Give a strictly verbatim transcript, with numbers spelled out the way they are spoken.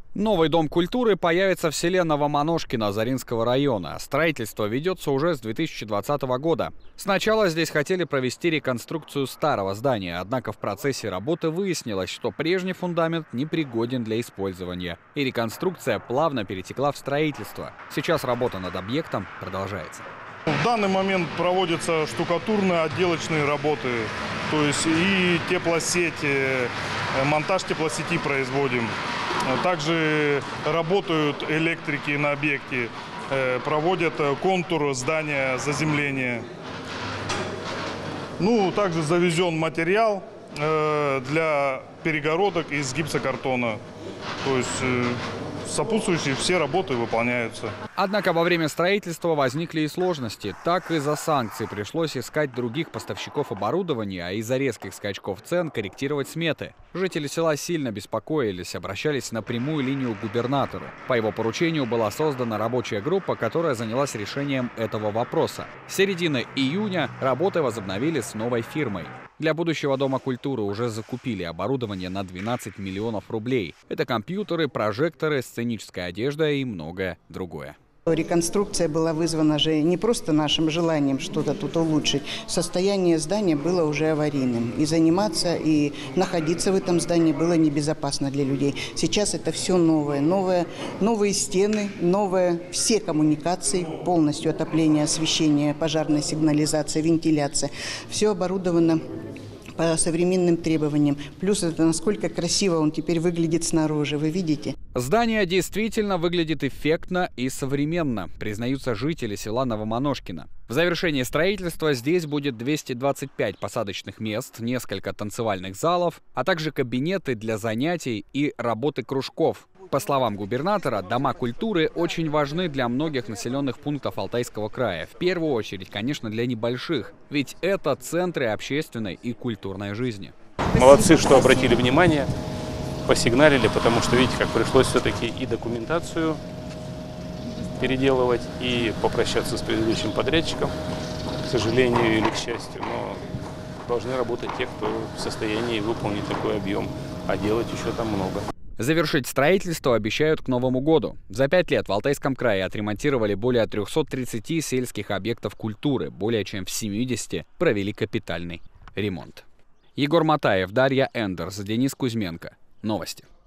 Новый дом культуры появится в селе Новомоношкино Заринского района. Строительство ведется уже с две тысячи двадцатого года. Сначала здесь хотели провести реконструкцию старого здания, однако в процессе работы выяснилось, что прежний фундамент непригоден для использования, и реконструкция плавно перетекла в строительство. Сейчас работа над объектом продолжается. В данный момент проводятся штукатурные отделочные работы, то есть и теплосеть, монтаж теплосети производим. Также работают электрики на объекте, проводят контур здания, заземление. Ну, также завезен материал для перегородок из гипсокартона. То есть сопутствующие все работы выполняются. Однако во время строительства возникли и сложности. Так из-за санкций пришлось искать других поставщиков оборудования, а из-за резких скачков цен корректировать сметы. Жители села сильно беспокоились, обращались на прямую линию к губернатору. По его поручению была создана рабочая группа, которая занялась решением этого вопроса. С середины июня работы возобновили с новой фирмой. Для будущего Дома культуры уже закупили оборудование на двенадцать миллионов рублей. Это компьютеры, прожекторы, сценическая одежда и многое другое. Реконструкция была вызвана же не просто нашим желанием что-то тут улучшить. Состояние здания было уже аварийным. И заниматься, и находиться в этом здании было небезопасно для людей. Сейчас это все новое. новое новые стены, новые все коммуникации, полностью отопление, освещение, пожарная сигнализация, вентиляция. Все оборудовано по современным требованиям. Плюс это насколько красиво он теперь выглядит снаружи, вы видите? Здание действительно выглядит эффектно и современно, признаются жители села Новомоношкино. В завершении строительства здесь будет двести двадцать пять посадочных мест, несколько танцевальных залов, а также кабинеты для занятий и работы кружков. По словам губернатора, дома культуры очень важны для многих населенных пунктов Алтайского края. В первую очередь, конечно, для небольших, ведь это центры общественной и культурной жизни. Молодцы, что обратили внимание, посигналили, потому что, видите, как пришлось все-таки и документацию переделывать, и попрощаться с предыдущим подрядчиком, к сожалению или к счастью, но должны работать те, кто в состоянии выполнить такой объем, а делать еще там много. Завершить строительство обещают к Новому году. За пять лет в Алтайском крае отремонтировали более трёхсот тридцати сельских объектов культуры, более чем в семидесяти провели капитальный ремонт. Егор Матаев, Дарья Эндерс, Денис Кузьменко. Новости.